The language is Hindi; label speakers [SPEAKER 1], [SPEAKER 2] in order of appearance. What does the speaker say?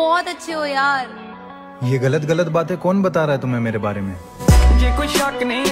[SPEAKER 1] बहुत अच्छे हो यार।
[SPEAKER 2] ये गलत गलत बातें कौन बता रहा है तुम्हें मेरे बारे में?
[SPEAKER 3] ये कोई शक नहीं